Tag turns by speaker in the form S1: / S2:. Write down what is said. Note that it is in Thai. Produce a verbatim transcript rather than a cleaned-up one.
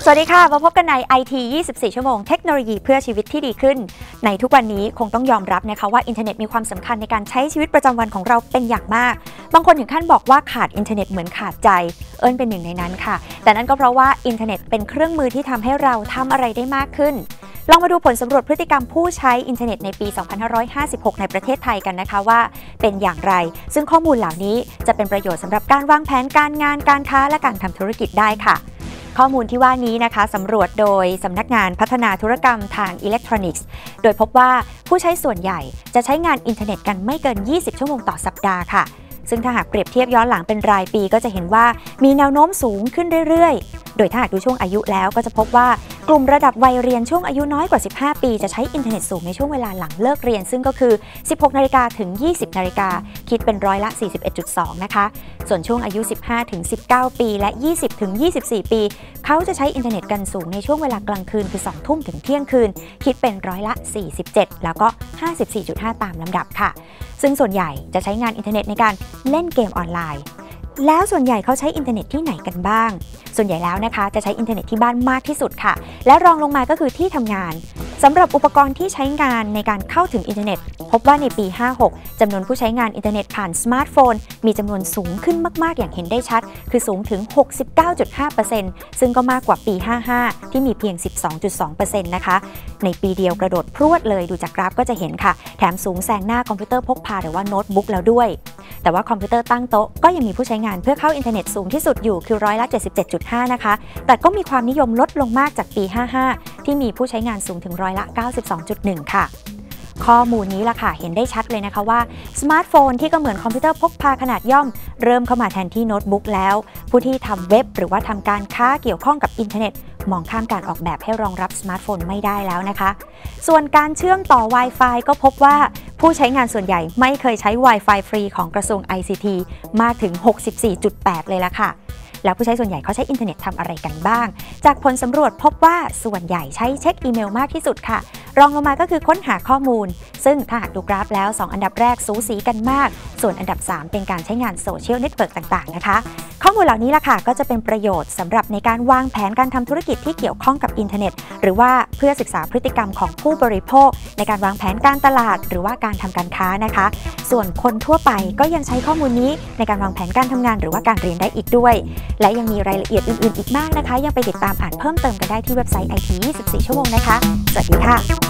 S1: สวัสดีค่ะมาพบกันใน ไอ ที ยี่สิบสี่ ชั่วโมงเทคโนโลยีเพื่อชีวิตที่ดีขึ้นในทุกวันนี้คงต้องยอมรับนะคะว่าอินเทอร์เน็ตมีความสำคัญในการใช้ชีวิตประจำวันของเราเป็นอย่างมากบางคนถึงขั้นบอกว่าขาดอินเทอร์เน็ตเหมือนขาดใจเอิญเป็นหนึ่งในนั้นค่ะแต่นั่นก็เพราะว่าอินเทอร์เน็ตเป็นเครื่องมือที่ทำให้เราทำอะไรได้มากขึ้นลองมาดูผลสำรวจพฤติกรรมผู้ใช้อินเทอร์เน็ตในปี สองพันห้าร้อยห้าสิบหก ในประเทศไทยกันนะคะว่าเป็นอย่างไรซึ่งข้อมูลเหล่านี้จะเป็นประโยชน์สำหรับการวางแผนการงานการค้าและการทำธุรกิจได้ค่ะข้อมูลที่ว่านี้นะคะสำรวจโดยสำนักงานพัฒนาธุรกรรมทางอิเล็กทรอนิกส์โดยพบว่าผู้ใช้ส่วนใหญ่จะใช้งานอินเทอร์เน็ตกันไม่เกินยี่สิบชั่วโมงต่อสัปดาห์ค่ะซึ่งถ้าหากเปรียบเทียบย้อนหลังเป็นรายปีก็จะเห็นว่ามีแนวโน้มสูงขึ้นเรื่อยๆโดยถ้าหากดูช่วงอายุแล้วก็จะพบว่ากลุ่มระดับวัยเรียนช่วงอายุน้อยกว่าสิบห้าปีจะใช้อินเทอร์เน็ตสูงในช่วงเวลาหลังเลิกเรียนซึ่งก็คือ สิบหกนาฬิกา ถึง ยี่สิบนาฬิกาคิดเป็นร้อยละ สี่สิบเอ็ดจุดสอง นะคะส่วนช่วงอายุ สิบห้าถึงสิบเก้า ปีและ ยี่สิบถึงยี่สิบสี่ ปีเขาจะใช้อินเทอร์เน็ตกันสูงในช่วงเวลากลางคืนคือ สองทุ่มถึงเที่ยงคืนคิดเป็นร้อยละ สี่สิบเจ็ด แล้วก็ ห้าสิบสี่จุดห้า ตามลำดับค่ะซึ่งส่วนใหญ่จะใช้งานอินเทอร์เน็ตในการเล่นเกมออนไลน์แล้วส่วนใหญ่เขาใช้อินเทอร์เน็ตที่ไหนกันบ้างส่วนใหญ่แล้วนะคะจะใช้อินเทอร์เน็ตที่บ้านมากที่สุดค่ะและรองลงมาก็คือที่ทำงานสำหรับอุปกรณ์ที่ใช้งานในการเข้าถึงอินเทอร์เน็ตพบว่าในปี ห้าหก จำนวนผู้ใช้งานอินเทอร์เน็ตผ่านสมาร์ทโฟนมีจำนวนสูงขึ้นมากๆอย่างเห็นได้ชัดคือสูงถึง หกสิบเก้าจุดห้าเปอร์เซ็นต์ ซึ่งก็มากกว่าปี ห้าห้า ที่มีเพียง สิบสองจุดสองเปอร์เซ็นต์ นะคะในปีเดียวกระโดดพรวดเลยดูจากกราฟก็จะเห็นค่ะแถมสูงแซงหน้าคอมพิวเตอร์พกพาหรือว่าโน้ตบุ๊กแล้วด้วยแต่ว่าคอมพิวเตอร์ตั้งโต๊ะก็ยังมีผู้ใช้งานเพื่อเข้าอินเทอร์เน็ตสูงที่สุดอยู่คือร้อยละ เจ็ดสิบเจ็ดจุดห้า นะคะแต่ก็มีความนิยมลดลงมากจากปี ห้าห้า ที่มีผู้ใช้งานสูงถึงร้อยละ เก้าสิบสองจุดหนึ่ง ค่ะข้อมูลนี้ล่ะค่ะเห็นได้ชัดเลยนะคะว่าสมาร์ทโฟนที่ก็เหมือนคอมพิวเตอร์พกพาขนาดย่อมเริ่มเข้ามาแทนที่โน้ตบุ๊กแล้วผู้ที่ทำเว็บหรือว่าทำการค้าเกี่ยวข้องกับอินเทอร์เน็ตมองข้ามการออกแบบให้รองรับสมาร์ทโฟนไม่ได้แล้วนะคะส่วนการเชื่อมต่อ Wi-Fi ก็พบว่าผู้ใช้งานส่วนใหญ่ไม่เคยใช้ Wi-Fi ฟรีของกระทรวง ไอ ซี ที มากถึง หกสิบสี่จุดแปด เลยละค่ะแล้วผู้ใช้ส่วนใหญ่เขาใช้อินเทอร์เน็ตทำอะไรกันบ้างจากผลสำรวจพบว่าส่วนใหญ่ใช้เช็คอีเมลมากที่สุดค่ะรองลงมาก็คือค้นหาข้อมูลซึ่งถ้าหากดูกราฟแล้วสองอันดับแรกสูสีกันมากส่วนอันดับสามเป็นการใช้งานโซเชียลเน็ตเวิร์กต่างๆนะคะข้อมูลเหล่านี้ล่ะค่ะก็จะเป็นประโยชน์สำหรับในการวางแผนการทำธุรกิจที่เกี่ยวข้องกับอินเทอร์เน็ตหรือว่าเพื่อศึกษาพฤติกรรมของผู้บริโภคในการวางแผนการตลาดหรือว่าการทำการค้านะคะส่วนคนทั่วไปก็ยังใช้ข้อมูลนี้ในการวางแผนการทำงานหรือว่าการเรียนได้อีกด้วยและยังมีรายละเอียดอื่นๆอีกมากนะคะยังไปติดตามอ่านเพิ่มเติมกันได้ที่เว็บไซต์ ไอ ที ยี่สิบสี่ ชั่วโมงนะคะสวัสดีค่ะ